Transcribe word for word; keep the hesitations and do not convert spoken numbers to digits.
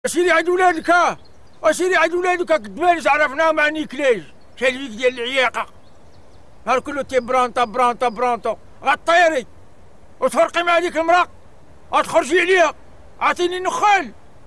اسيري عند ولادك ها، اسيري عند ولادك كدبانس عرفناها مع نيكليج شالفيك ديال العياقه. نهار كله تي برانطا برانطا برانطا غطيري وتفرقي مع هذيك المراه غتخرجي عليها. عطيني نخال.